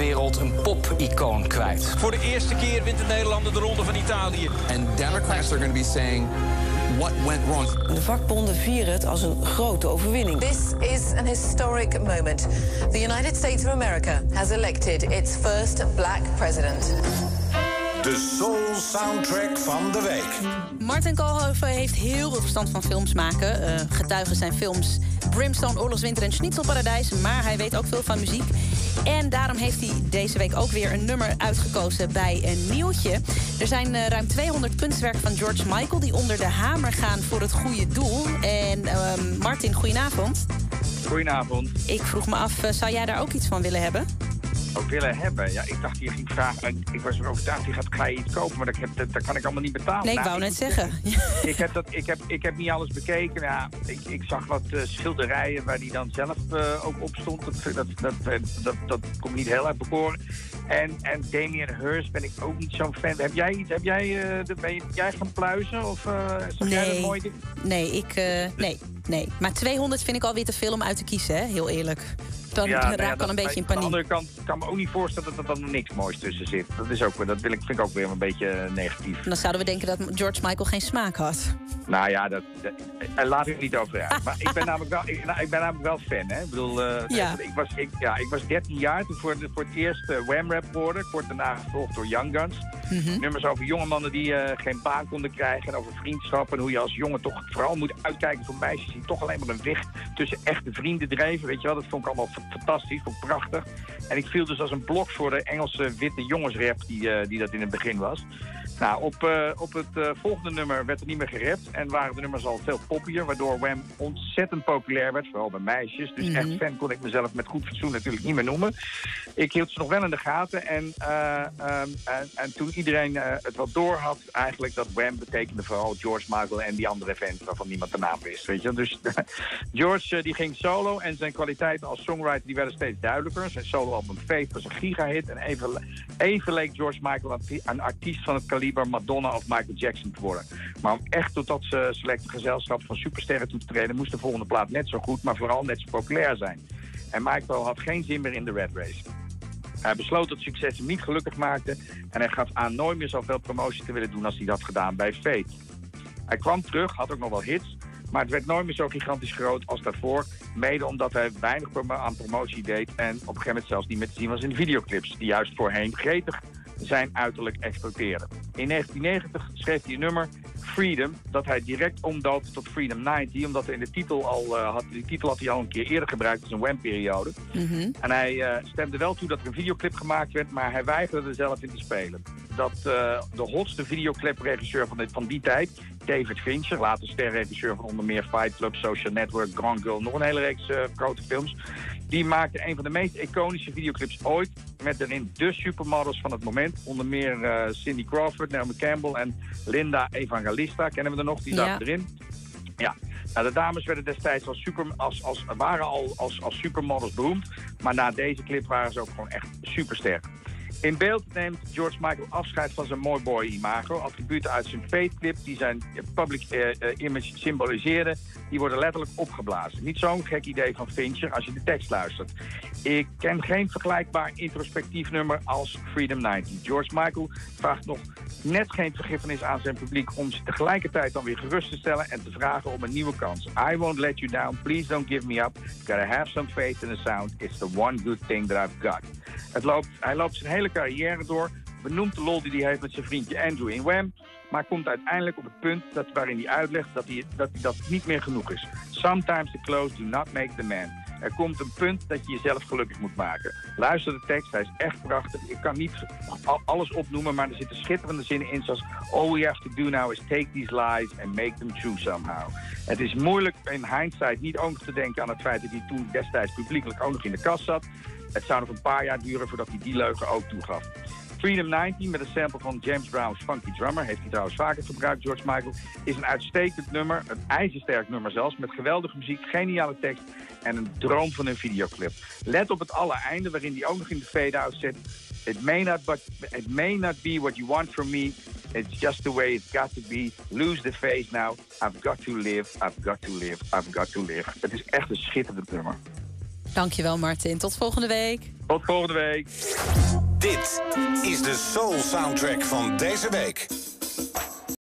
wereld een pop-icoon kwijt. Voor de eerste keer wint de Nederlander de Ronde van Italië. And Democrats are going to be saying what went wrong. De vakbonden vieren het als een grote overwinning. This is an historic moment. The United States of America has elected its first black president. De Soul Soundtrack van de week. Martin Koolhoven heeft heel veel verstand van films maken. Getuigen zijn films Brimstone, Oorlogswinter en Schnitzelparadijs. Maar hij weet ook veel van muziek. En daarom heeft hij deze week ook weer een nummer uitgekozen bij een nieuwtje. Er zijn ruim 200 kunstwerken van George Michael die onder de hamer gaan voor het goede doel. En Martin, goedenavond. Goedenavond. Ik vroeg me af, zou jij daar ook iets van willen hebben? Ook willen hebben? Ja, ik dacht, je ging vragen. Ik was er overtuigd, ga je iets kopen, maar dat kan ik allemaal niet betalen. Nee, ik wou net zeggen. Ik heb niet alles bekeken. Ja, ik zag wat schilderijen waar die dan zelf ook op stond. Dat komt niet heel uit bekoren. En Damien Hirst ben ik ook niet zo'n fan. Ben jij gaan pluizen? Of zag jij dat mooi ding? Nee. Maar 200 vind ik alweer te veel om uit te kiezen, hè? Heel eerlijk. Dan raak ik al een beetje in paniek. Aan de andere kant kan ik me ook niet voorstellen dat er dan niks moois tussen zit. Vind ik ook weer een beetje negatief. Dan zouden we denken dat George Michael geen smaak had. Nou ja, laat ik het niet over uit. Maar ik ben namelijk wel fan. Hè? Ik bedoel, ik was 13 jaar toen voor het eerst Wham Rap hoorde. Kort daarna gevolgd door Young Guns. Mm-hmm. Nummers over jonge mannen die geen baan konden krijgen. En over vriendschap. En hoe je als jongen toch vooral moet uitkijken voor meisjes die toch alleen maar een weg tussen echte vrienden dreven. Weet je wel, dat vond ik allemaal fantastisch, vond ik prachtig. En ik viel dus als een blok voor de Engelse witte jongensrap die dat in het begin was. Nou, op het volgende nummer werd er niet meer gerapt en waren de nummers al veel poppier, waardoor Wham ontzettend populair werd, vooral bij meisjes. Dus echt fan kon ik mezelf met goed fatsoen natuurlijk niet meer noemen. Ik hield ze nog wel in de gaten en toen iedereen het wat door had, eigenlijk dat Wham betekende vooral George Michael en die andere fans waarvan niemand de naam wist, weet je. Dus George die ging solo en zijn kwaliteiten als songwriter die werden steeds duidelijker. Zijn soloalbum Faith was een gigahit en even leek George Michael een artiest van het kaliber Madonna of Michael Jackson te worden. Maar om echt tot dat selecte gezelschap van supersterren toe te treden, moest de volgende plaat net zo goed, maar vooral net zo populair zijn. En Michael had geen zin meer in de red race. Hij besloot dat succes hem niet gelukkig maakte en hij gaf aan nooit meer zoveel promotie te willen doen als hij dat gedaan bij Faith. Hij kwam terug, had ook nog wel hits, maar het werd nooit meer zo gigantisch groot als daarvoor. Mede omdat hij weinig aan promotie deed en op een gegeven moment zelfs niet meer te zien was in de videoclips, die juist voorheen gretig zijn uiterlijk exploiteerden. In 1990 schreef hij een nummer, Freedom, dat hij direct omdoopte tot Freedom 90, omdat hij in de titel had hij al een keer eerder gebruikt, als een Wham-periode. Mm-hmm. En hij stemde wel toe dat er een videoclip gemaakt werd, maar hij weigerde er zelf in te spelen. Dat de hotste videoclipregisseur van die tijd, David Fincher, later sterregisseur van onder meer Fight Club, Social Network, Gone Girl, nog een hele reeks grote films, die maakte een van de meest iconische videoclips ooit, met daarin de supermodels van het moment, onder meer Cindy Crawford, Naomi Campbell en Linda Evangelista, kennen we er nog, die zaten erin. Ja, nou, de dames werden destijds waren als supermodels beroemd, maar na deze clip waren ze ook gewoon echt supersterk. In beeld neemt George Michael afscheid van zijn mooi boy imago. Attributen uit zijn Faith-clip die zijn public image symboliseerden, die worden letterlijk opgeblazen. Niet zo'n gek idee van Fincher als je de tekst luistert. Ik ken geen vergelijkbaar introspectief nummer als Freedom 90. George Michael vraagt nog net geen vergiffenis aan zijn publiek om ze tegelijkertijd dan weer gerust te stellen en te vragen om een nieuwe kans. I won't let you down, please don't give me up. Gotta have some faith in the sound. It's the one good thing that I've got. Hij loopt zijn hele carrière door, benoemt de lol die hij heeft met zijn vriendje Andrew in Wham, maar komt uiteindelijk op het punt waarin hij uitlegt dat niet meer genoeg is. Sometimes the clothes do not make the man. Er komt een punt dat je jezelf gelukkig moet maken. Luister de tekst, hij is echt prachtig. Ik kan niet alles opnoemen, maar er zitten schitterende zinnen in, zoals all we have to do now is take these lies and make them true somehow. Het is moeilijk in hindsight niet ook nog te denken aan het feit dat hij toen destijds publiekelijk ook nog in de kast zat. Het zou nog een paar jaar duren voordat hij die leugen ook toegaf. Freedom 90 met een sample van James Brown's Funky Drummer, heeft hij trouwens vaker gebruikt, George Michael, is een uitstekend nummer, een ijzersterk nummer zelfs, met geweldige muziek, geniale tekst en een droom van een videoclip. Let op het allereinde, waarin hij ook nog in de fade-out zit. It may not be what you want from me. It's just the way it's got to be. Lose the face now. I've got to live, I've got to live, I've got to live. Het is echt een schitterend nummer. Dankjewel, Martin. Tot volgende week. Tot volgende week. Dit is de Soul Soundtrack van deze week.